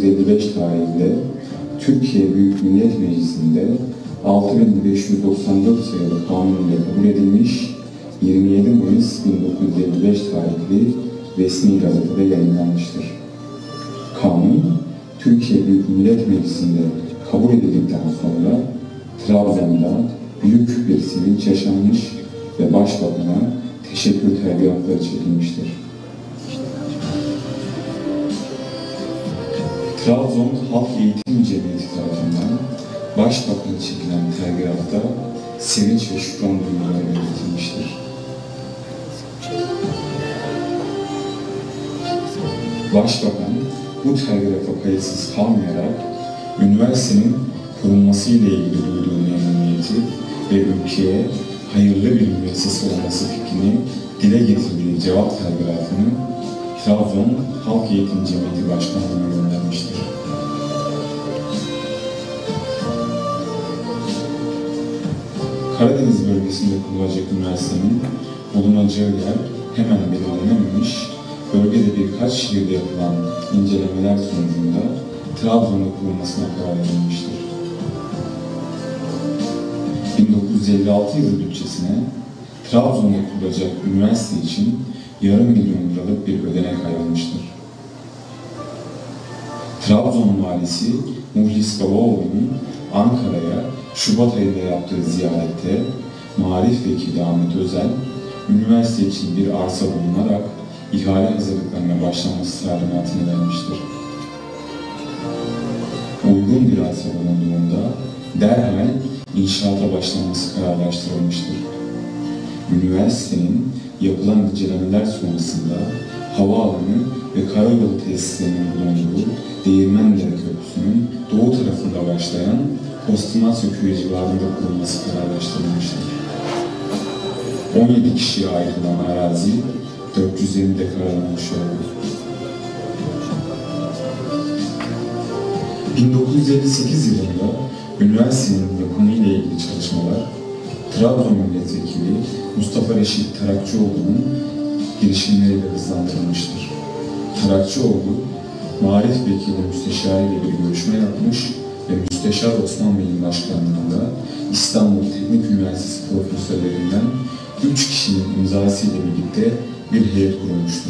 1955 tarihinde Türkiye Büyük Millet Meclisi'nde 6594 sayılı kanun ile kabul edilmiş, 27 Mayıs 1955 tarihli resmi gazetede yayınlanmıştır. Kanun, Türkiye Büyük Millet Meclisi'nde kabul edildikten sonra Trabzon'da büyük bir sevinç yaşanmış ve Başbakan'a teşekkür telgrafları çekilmiştir. Trabzon Halk Eğitim Cemiyeti tarafından Başbakan'a çekilen telgrafta sevinç ve şükran duyguları belirtilmiştir. Başbakan bu telgrafa kayıtsız kalmayarak üniversitenin kurulmasıyla ilgili duyduğu memnuniyeti ve ülkeye hayırlı bir müessese olması fikrini dile getirdiği cevap telgrafını Trabzon Halk Eğitim Cemiyeti Başkanlığı'na göndermiştir. Karadeniz bölgesinde kurulacak üniversitenin bulunacağı yer hemen belirlenememiş, bölgede birkaç şehirde yapılan incelemeler sonucunda Trabzon'da kurulmasına karar verilmiştir. 1956 yılı bütçesine Trabzon'da kurulacak üniversite için yarım milyon liralık bir ödenek ayrılmıştır. Trabzon valisi Muhlis Babaoğlu'nun Ankara'ya Şubat ayında yaptığı ziyarette Maarif Vekili Ahmet Özel, üniversite için bir arsa bulunarak ihale hazırlıklarına başlanması talimatını vermiştir. Uygun bir arsa bulunduğunda derhal inşaata başlanması kararlaştırılmıştır. Üniversitenin yapılan incelemeler sonrasında havaalanı ve karayolu tesislerinin bulunduğu Değirmendere Köprüsü'nün doğu tarafında başlayan Kostimasyo Köyü civarında kurulması kararlaştırılmıştır. 17 kişiye ait olan arazi 420 dekaradan oluşuyordu. 1958 yılında üniversitenin yapımıyla ilgili çalışmalar Trabzon Milletvekili Mustafa Reşit Tarakçıoğlu'nun girişimleriyle hızlandırılmıştır. Tarakçıoğlu, Maarif Vekili Müsteşarı ile bir görüşme yapmış ve Müsteşar Osman Bey'in başkanlığında İstanbul Teknik Üniversitesi profesörlerinden 3 kişinin imzası ile birlikte bir heyet kurulmuştur.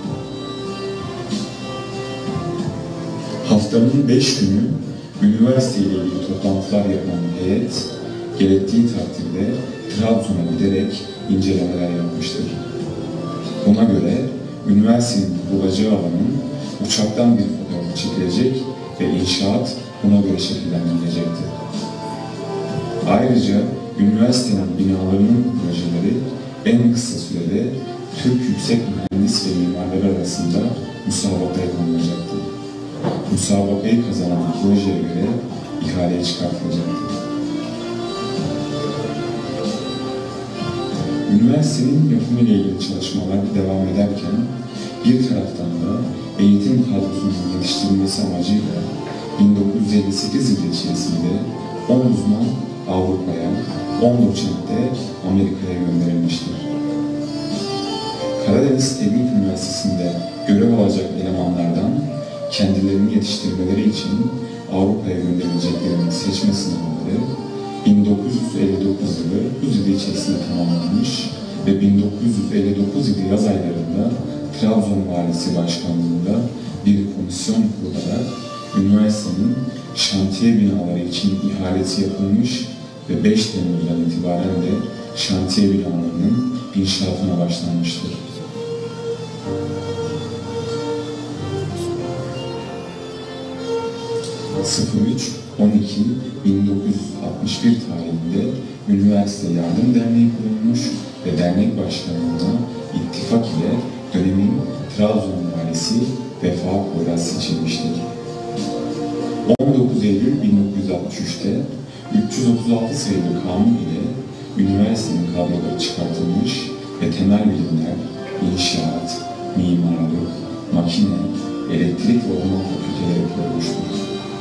Haftanın 5 günü üniversite ile ilgili toplantılar yapan heyet, gerektiği takdirde Trabzon'a giderek incelemeler yapmıştır. Buna göre üniversitenin kurulacağı alanın uçaktan bir fotoğrafı çekilecek ve inşaat buna göre şekillendirilecektir. Ayrıca üniversitenin binalarının projeleri en kısa sürede Türk yüksek mühendis ve mimarları arasında müsabakaya konulacaktır. Müsabakayı kazanan projeye göre ihaleye çıkartılacaktır. Üniversitenin yapımıyla ilgili çalışmalar devam ederken, bir taraftan da eğitim kadrosunun yetiştirilmesi amacıyla 1958 yılı içerisinde 10 uzman Avrupa'ya, 10 doçent de Amerika'ya gönderilmiştir. Karadeniz Teknik Üniversitesi'nde görev alacak elemanlardan kendilerini yetiştirmeleri için Avrupa'ya gönderileceklerini seçme sınavları 1959 yılı bu yıl içerisinde tamamlanmış ve 1959 yılı yaz aylarında Trabzon Valisi Başkanlığı'nda bir komisyon kurularak üniversitenin şantiye binaları için ihalesi yapılmış ve 5 Temmuz'dan itibaren de şantiye binalarının inşaatına başlanmıştır. ...03-12-1961 tarihinde Üniversite Yardım Derneği kurulmuş ve dernek başkanlığına ittifak ile dönemin Trabzon valisi Vefa Poyraz seçilmiştir. 19 Eylül 1963'te 336 sayılı kanun ile üniversitenin kadroları çıkartılmış ve temel bilimler, inşaat, mimarlık, makine, elektrik ve orman fakülteleri kurulmuştur.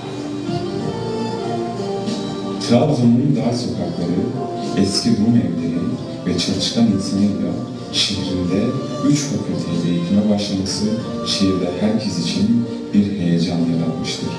Trabzon'un dar sokakları, eski Rum evleri ve çalışkan insanıyla şehrinde 3 fakülteyle eğitime başlaması şehirde herkes için bir heyecan heyecanı yaratmıştır.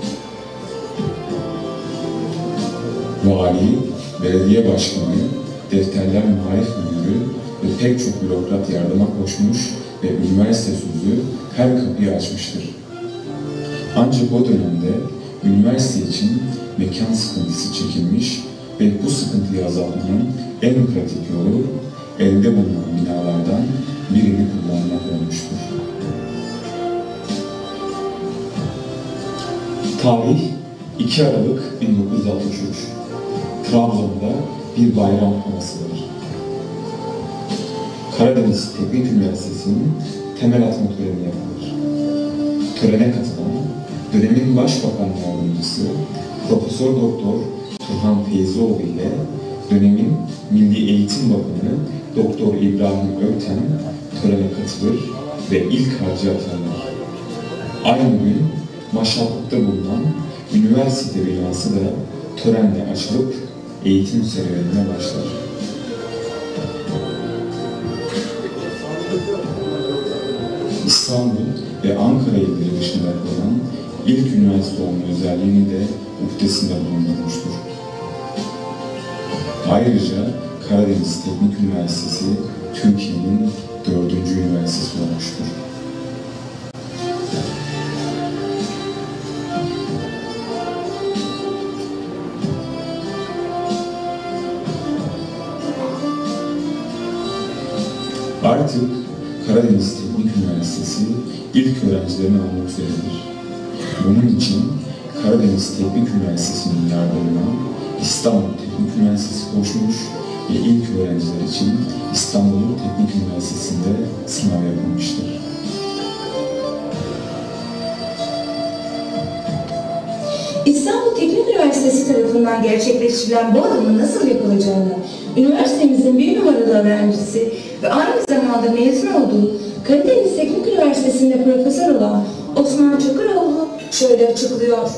Vali, belediye başkanı, defterler muharif müdürü ve pek çok bürokrat yardıma koşmuş ve üniversite sözü her kapıyı açmıştır. Ancak o dönemde üniversite için mekan sıkıntısı çekilmiş ve bu sıkıntıyı azaltmanın en pratik yolu elde bulunan binalardan birini kullanmak olmuştur. Tarih 2 Aralık 1963. Trabzon'da bir bayram havasıdır. Karadeniz Teknik Üniversitesi'nin temel atma töreni yapılır. Törene katılan dönemin Başbakan Yardımcısı Profesör Doktor Turhan Feyzioğlu ile dönemin Milli Eğitim Bakanı Doktor İbrahim Ökten törene katılır ve ilk harcı atarlar. Aynı gün Maşallık'ta bulunan üniversite binası da törenle açılıp eğitim serüvenine başlar. İstanbul ve Ankara illeri dışında kalan ilk üniversite olma özelliğini de uhdesinde bulundurmuştur. Ayrıca Karadeniz Teknik Üniversitesi Türkiye'nin 4. üniversitesi olmuştur. Artık Karadeniz Teknik Üniversitesi ilk öğrencilerini almak üzeredir. Bunun için Karadeniz Teknik Üniversitesi'nin yardımına İstanbul Teknik Üniversitesi koşmuş ve ilk öğrenciler için İstanbul Teknik Üniversitesi'nde sınav yapılmıştır. İstanbul Teknik Üniversitesi tarafından gerçekleştirilen bu adımın nasıl yapılacağını, üniversitemizin bir numaralı öğrencisi ve aynı zamanda mezun olduğu Karadeniz Teknik Üniversitesi'nde profesör olan Osman Çakıroğlu şöyle açıklıyor.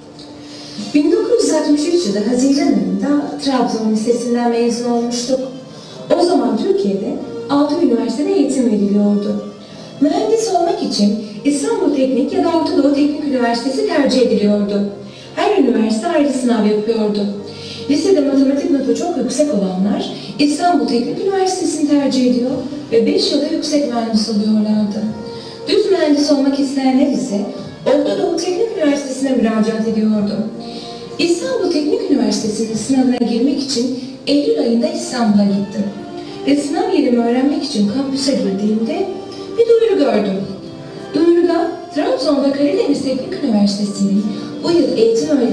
1963 yılı Haziran ayında Trabzon Lisesi'nden mezun olmuştuk. O zaman Türkiye'de 6 üniversitede eğitim veriliyordu. Mühendis olmak için İstanbul Teknik ya da Orta Doğu Teknik Üniversitesi tercih ediliyordu. Her üniversite ayrı sınav yapıyordu. Lisede matematik notu çok yüksek olanlar İstanbul Teknik Üniversitesi'ni tercih ediyor ve 5 yılda yüksek mühendis oluyorlardı. Düz mühendis olmak isteyenler ise Orta Doğu Teknik Üniversitesi'ne müracaat ediyordu. İstanbul Teknik Üniversitesi'nin sınavına girmek için Eylül ayında İstanbul'a gittim. Ve sınav yerimi öğrenmek için kampüse girdiğimde bir duyuru gördüm. Duyuruda Trabzon'da Karadeniz Teknik Üniversitesi'nin bu yıl eğitim